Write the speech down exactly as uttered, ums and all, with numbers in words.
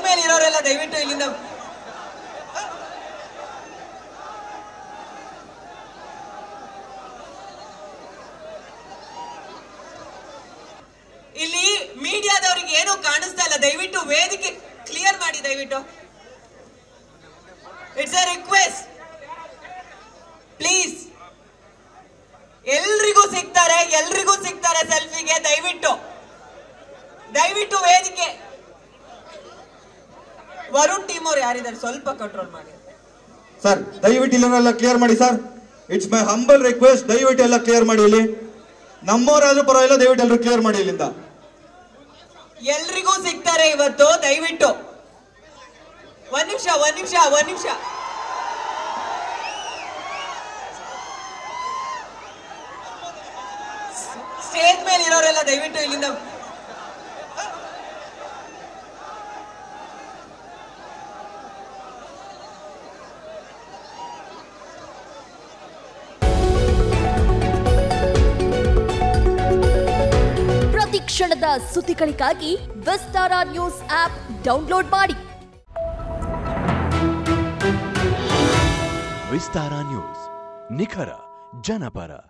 ಮೇಲೆ ಇರೋರೆಲ್ಲ ದಯವಿಟ್ಟು ಇಲ್ಲಿಂದ ಇಲ್ಲಿ ಮೀಡಿಯಾದವರಿಗೆ ಏನು ಕಾಣಿಸ್ತಾ ಇಲ್ಲ, ದಯವಿಟ್ಟು ವೇದಿಕೆ ಕ್ಲಿಯರ್ ಮಾಡಿ ದಯವಿಟ್ಟು. It's a request please. ಎಲ್ರಿಗೂ ಸಿಗ್ತಾರೆ ಎಲ್ರಿಗೂ ಸಿಗ್ತಾರೆ ಸೆಲ್ಫಿಗೆ, ದಯವಿಟ್ಟು ದಯವಿಟ್ಟು ವೇದಿಕೆ. ವರುಣ್ ಟೀಮ್ ಅವ್ರು ಯಾರಿದ್ದಾರೆ ಸ್ವಲ್ಪ ಕಂಟ್ರೋಲ್ ಮಾಡಿ ಸರ್. ದಯವಿಟ್ಟು ಇಲ್ಲೆಲ್ಲ ಕ್ಲಿಯರ್ ಮಾಡಿ sir. It's my humble request, ದಯವಿಟ್ಟು ಎಲ್ಲ ಕ್ಲಿಯರ್ ಮಾಡಿ. ಇಲ್ಲಿ ನಮ್ಮವರಾದ್ರೂ ಪರವಾಗಿಲ್ಲ, ದಯವಿಟ್ಟು ಎಲ್ಲರೂ ಕ್ಲಿಯರ್ ಮಾಡಿ ಇಲ್ಲಿಂದ. ಎಲ್ರಿಗೂ ಸಿಗ್ತಾರೆ ಇವತ್ತು, ದಯವಿಟ್ಟು ಒಂದ್ ನಿಮಿಷ ಒಂದ್ ನಿಮಿಷ ಒಂದ್ ನಿಮಿಷ ಸ್ಟೇಜ್ ಮೇಲೆ ಇರೋರೆಲ್ಲ ದಯವಿಟ್ಟು ಇಲ್ಲಿಂದ ಕ್ಷಣದ ಸುದ್ದಿಗಳಿಗಾಗಿ ವಿಸ್ತಾರ ನ್ಯೂಸ್ ಆಪ್ ಡೌನ್ಲೋಡ್ ಮಾಡಿ. ವಿಸ್ತಾರ ನ್ಯೂಸ್, ನಿಖರ ಜನಪರ.